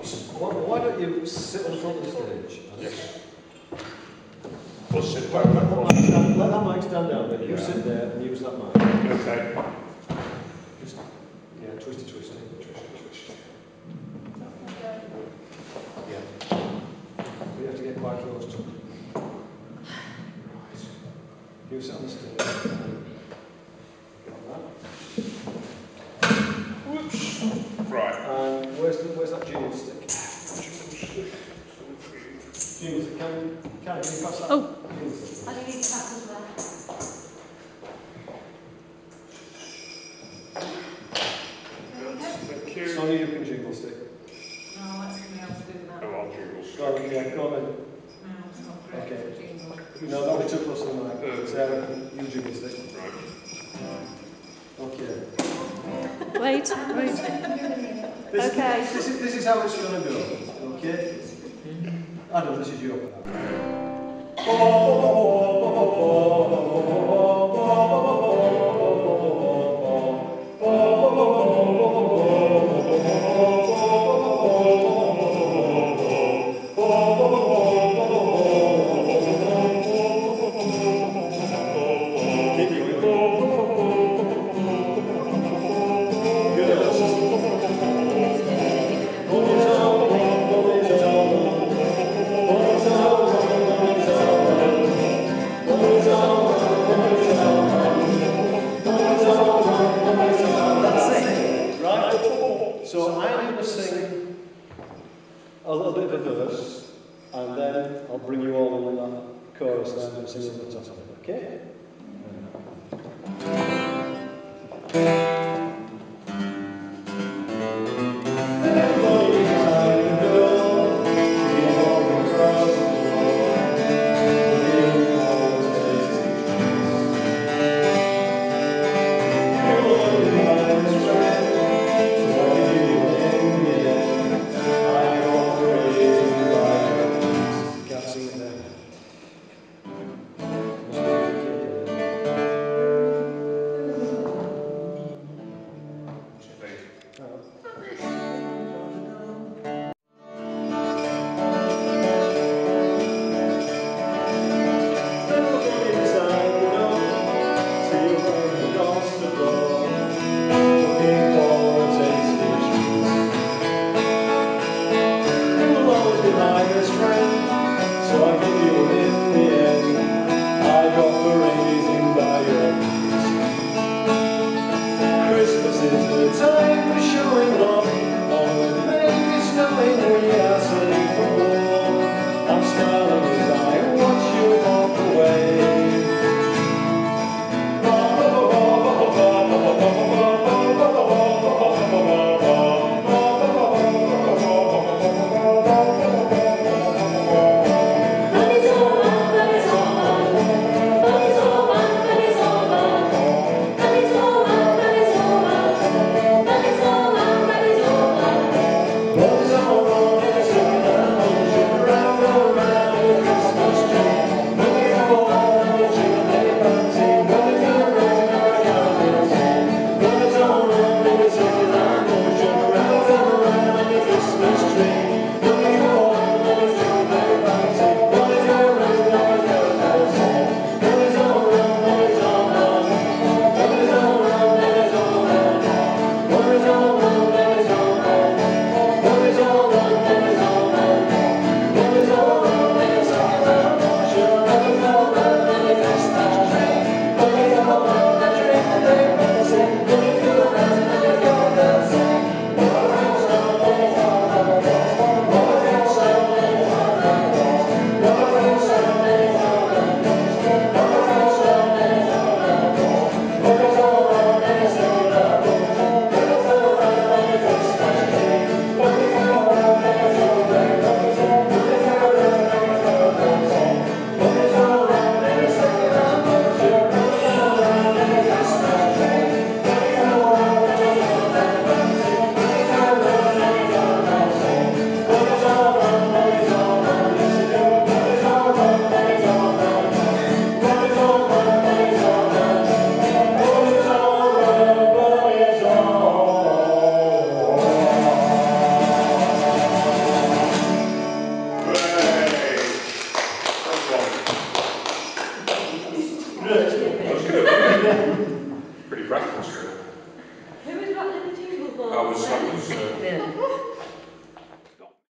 Why don't you sit on front of the stage? Yes. Or sit Let down. that mic stand down there. You sit there and use that mic. Okay. Just, yeah, twisty. Yeah. We have to get quite close to it. Right. You sit on the stage. Got that. Whoops. Right. And where's that jingle stick? Jingle stick. Can you pass that? Oh. Jingle stick? I need that as well. Thank you. Sonny, you can jingle stick. No, let somebody else do that. Oh, I'll jingle stick. Go on, yeah, go on then. No, it's not great. Okay. Jingle. No, that'll be too close to the mic. Sarah, you jingle stick. Right. Okay. Wait. Okay. This is how it's going to go. Okay? Adam, this is your part. So I'm going to sing a little bit of a verse, and then I'll bring you all in on that chorus then and sing over the top of it, okay? Can't sing it there. the ball. That was Then.